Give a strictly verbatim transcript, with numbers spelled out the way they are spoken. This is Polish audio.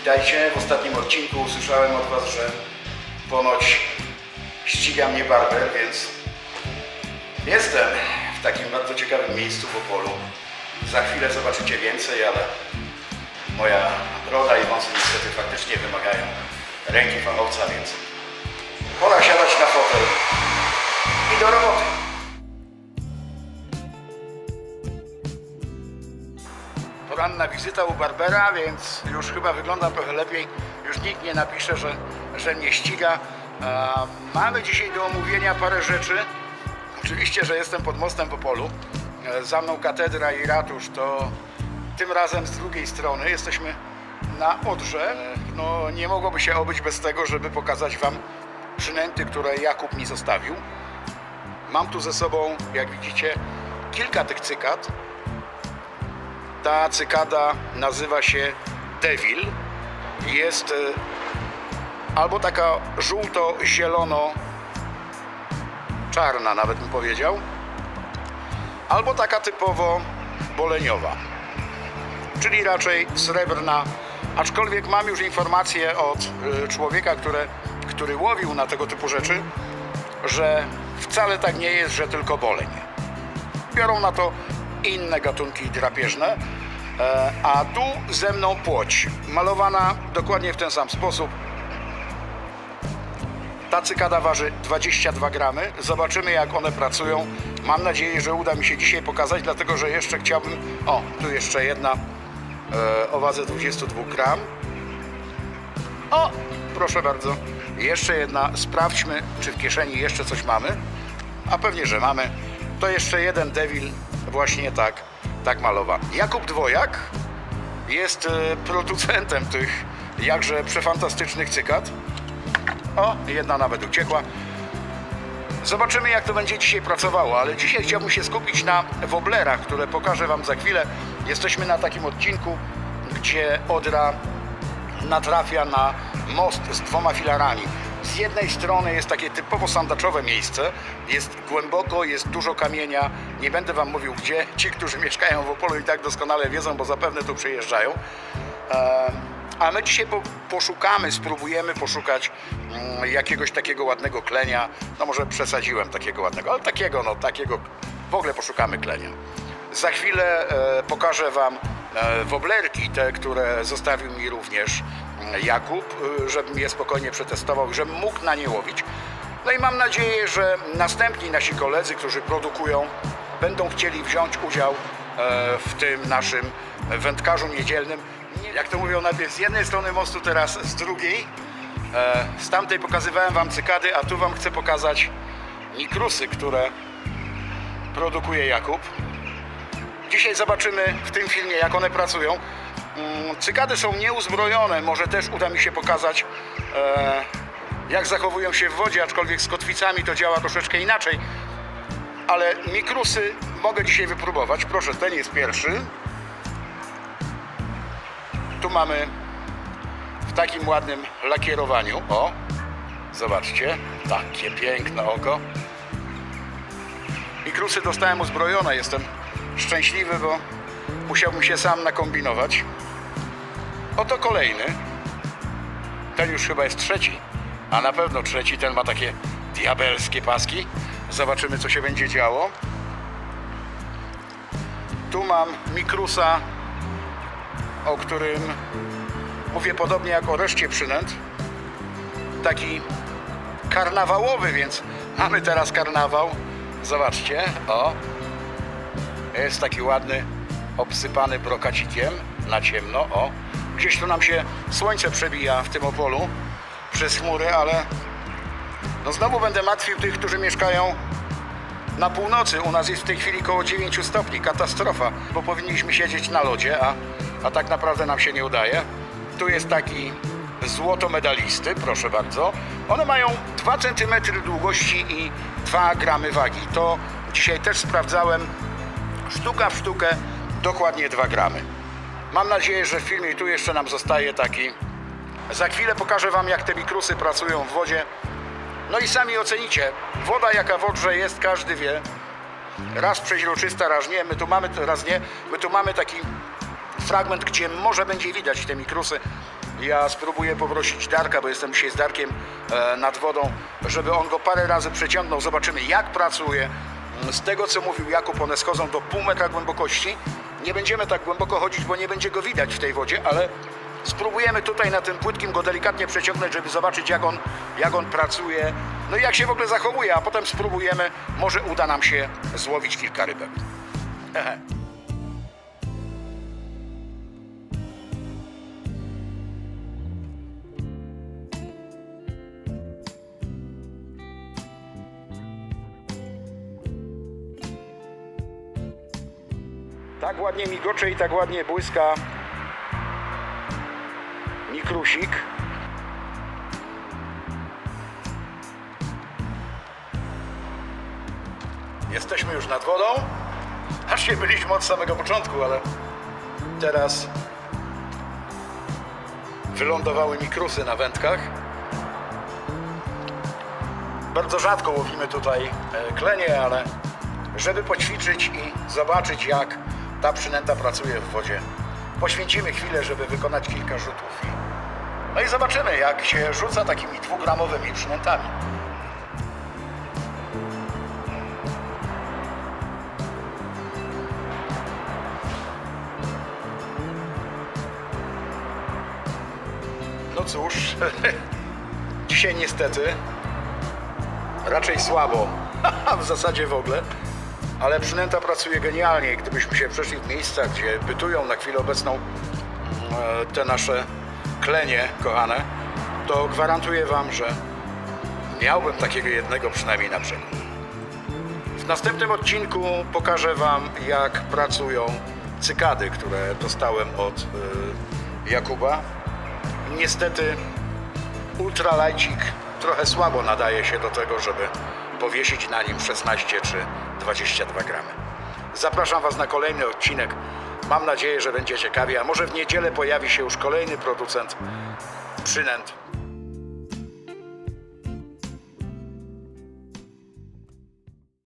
Witajcie. W ostatnim odcinku usłyszałem od Was, że ponoć ściga mnie barber, więc jestem w takim bardzo ciekawym miejscu w Opolu. Za chwilę zobaczycie więcej, ale moja broda i wąsy niestety faktycznie wymagają ręki fachowca, więc pora siadać na fotel i do roboty. Poranna wizyta u barbera, więc już chyba wygląda trochę lepiej. Już nikt nie napisze, że, że mnie ściga. E, mamy dzisiaj do omówienia parę rzeczy. Oczywiście, że jestem pod mostem w Opolu. E, za mną katedra i ratusz, to tym razem z drugiej strony jesteśmy na Odrze. E, no, nie mogłoby się obyć bez tego, żeby pokazać Wam przynęty, które Jakub mi zostawił. Mam tu ze sobą, jak widzicie, kilka tych cykad. Ta cykada nazywa się Devil. Jest y, albo taka żółto-zielono-czarna, nawet bym powiedział, albo taka typowo boleniowa, czyli raczej srebrna. Aczkolwiek mam już informację od y, człowieka, które, który łowił na tego typu rzeczy, że wcale tak nie jest, że tylko boleń. Biorą na to inne gatunki drapieżne, a tu ze mną płoć, malowana dokładnie w ten sam sposób. Ta cykada waży dwadzieścia dwa gramy. Zobaczymy, jak one pracują. Mam nadzieję, że uda mi się dzisiaj pokazać, dlatego że jeszcze chciałbym... O, tu jeszcze jedna e, o wadze dwudziestu dwóch gram. O, proszę bardzo. Jeszcze jedna. Sprawdźmy, czy w kieszeni jeszcze coś mamy. A pewnie, że mamy. To jeszcze jeden Devil, właśnie tak, tak malowany. Jakub Dwojak jest producentem tych jakże przefantastycznych cykad. O, jedna nawet uciekła. Zobaczymy, jak to będzie dzisiaj pracowało, ale dzisiaj chciałbym się skupić na woblerach, które pokażę Wam za chwilę. Jesteśmy na takim odcinku, gdzie Odra natrafia na most z dwoma filarami. Z jednej strony jest takie typowo sandaczowe miejsce, jest głęboko, jest dużo kamienia, nie będę Wam mówił gdzie, ci, którzy mieszkają w Opolu i tak doskonale wiedzą, bo zapewne tu przyjeżdżają. A my dzisiaj poszukamy, spróbujemy poszukać jakiegoś takiego ładnego klenia, no może przesadziłem takiego ładnego, ale takiego, no takiego, w ogóle poszukamy klenia. Za chwilę pokażę Wam woblerki, te, które zostawił mi również Jakub, żebym je spokojnie przetestował i żebym mógł na nie łowić. No i mam nadzieję, że następni nasi koledzy, którzy produkują, będą chcieli wziąć udział w tym naszym wędkarzu niedzielnym. Jak to mówią, najpierw z jednej strony mostu, teraz z drugiej. Z tamtej pokazywałem Wam cykady, a tu Wam chcę pokazać mikrusy, które produkuje Jakub. Dzisiaj zobaczymy w tym filmie, jak one pracują. Cykady są nieuzbrojone, może też uda mi się pokazać, jak zachowują się w wodzie, aczkolwiek z kotwicami to działa troszeczkę inaczej. Ale mikrusy mogę dzisiaj wypróbować. Proszę, ten jest pierwszy. Tu mamy w takim ładnym lakierowaniu. O, zobaczcie, takie piękne oko. Mikrusy dostałem uzbrojone, jestem szczęśliwy, bo musiałbym się sam nakombinować. Oto kolejny. Ten już chyba jest trzeci, a na pewno trzeci. Ten ma takie diabelskie paski. Zobaczymy, co się będzie działo. Tu mam mikrusa, o którym mówię podobnie jak o reszcie przynęt. Taki karnawałowy, więc mamy teraz karnawał. Zobaczcie, o. Jest taki ładny, obsypany brokacikiem na ciemno. O, gdzieś tu nam się słońce przebija w tym Opolu przez chmury, ale no znowu będę martwił tych, którzy mieszkają na północy. U nas jest w tej chwili około dziewięciu stopni. Katastrofa, bo powinniśmy siedzieć na lodzie, a, a tak naprawdę nam się nie udaje. Tu jest taki złotomedalisty, proszę bardzo. One mają dwa centymetry długości i dwa gramy wagi. To dzisiaj też sprawdzałem. Sztuka w sztukę, dokładnie dwa gramy. Mam nadzieję, że w filmie tu jeszcze nam zostaje taki. Za chwilę pokażę Wam, jak te mikrusy pracują w wodzie. No i sami ocenicie. Woda jaka w Odrze jest, każdy wie. Raz przeźroczysta, raz nie. My tu mamy, raz nie. My tu mamy taki fragment, gdzie może będzie widać te mikrusy. Ja spróbuję poprosić Darka, bo jestem dzisiaj z Darkiem e, nad wodą, żeby on go parę razy przeciągnął. Zobaczymy, jak pracuje. Z tego, co mówił Jakub, one schodzą do pół metra głębokości. Nie będziemy tak głęboko chodzić, bo nie będzie go widać w tej wodzie, ale spróbujemy tutaj na tym płytkim go delikatnie przeciągnąć, żeby zobaczyć, jak on, jak on pracuje, no i jak się w ogóle zachowuje, a potem spróbujemy, może uda nam się złowić kilka rybek. Hehe. Tak ładnie migocze i tak ładnie błyska mikrusik. Jesteśmy już nad wodą. Aż nie byliśmy od samego początku, ale teraz wylądowały mikrusy na wędkach. Bardzo rzadko łowimy tutaj klenie, ale żeby poćwiczyć i zobaczyć, jak ta przynęta pracuje w wodzie, poświęcimy chwilę, żeby wykonać kilka rzutów. No i zobaczymy, jak się rzuca takimi dwugramowymi przynętami. No cóż, dzisiaj niestety raczej słabo, w zasadzie w ogóle. Ale przynęta pracuje genialnie. Gdybyśmy się przeszli w miejsca, gdzie bytują na chwilę obecną te nasze klenie kochane, to gwarantuję Wam, że miałbym takiego jednego przynajmniej na brzegu. W następnym odcinku pokażę Wam, jak pracują cykady, które dostałem od Jakuba. Niestety ultralajcik trochę słabo nadaje się do tego, żeby powiesić na nim szesnaście czy dwadzieścia dwa gramy. Zapraszam Was na kolejny odcinek. Mam nadzieję, że będzie ciekawie, a może w niedzielę pojawi się już kolejny producent przynęt